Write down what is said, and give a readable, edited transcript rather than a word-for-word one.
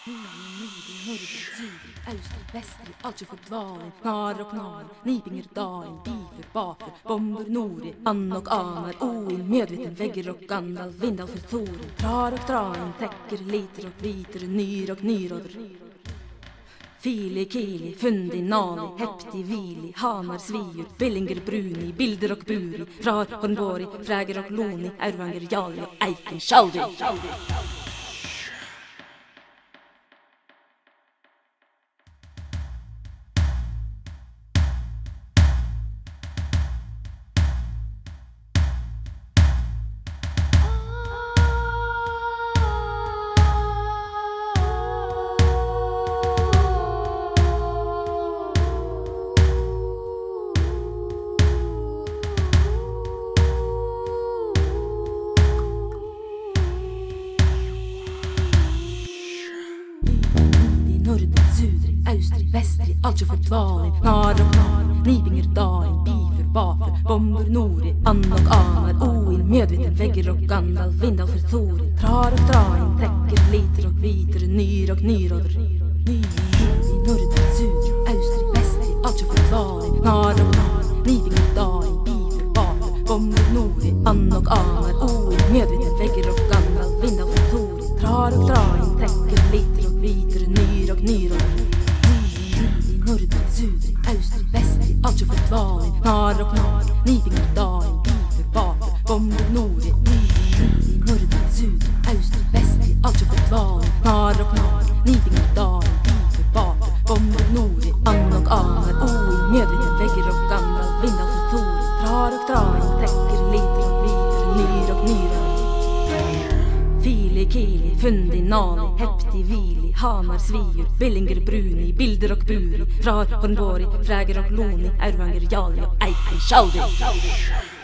Øster, vester, alt for dvalen, knar og knar, nipinger, dagen, bifer, bafer, bomber, nori, and og anar, oin, medviten, vegger og gandal, vindal for thoren, drar og draen, tekker, liter og viter, nyr og nyråder. Fili, kili, fundi, nali, hepti, vili, hanar, sviur, billinger, bruni, bilder og buri, frar, hornbori, fräger og loni, aurvanger, jali og eiken, sjaldi. Øster, vester, alt for dvalen, knar og knar, nipinger, dagen, bifer, bafer, bomber, nori, and og anar, oin, medviten, vegger og gandal, vindal for thoren, drar og draen, tekker, liter og viter, nyr og nyråder. Norden, suder, øster, vester, alt for dvalen, knar og knar, nipinger, dagen, bifer, bafer, bomber, nori, and og anar, oin, medviten, vegger og gandal, vindal for thoren, drar og draen, tekker, liter og viter, nyr og nyråder. Norden, suder, øster, vester, alt for dvalen, knar og knar, nipinger, dagen, bifer, bafer, bomber, nori. Norden, suder, øster, vester, alt for dvalen, knar og knar, nipinger, dagen, bifer, bafer, bomber, nori. And og anar, oin, medviten, vegger og gandal, vindal for thoren, drar og draen, tekker, liter og viter, nyr og nyråder. Fili, kili, fundi, nali, hepti, vili, hanar, sviur, billinger, bruni, bilder og buri, frar, hornbori, fräger og loni, aurvanger, jali og eiken, sjaldi.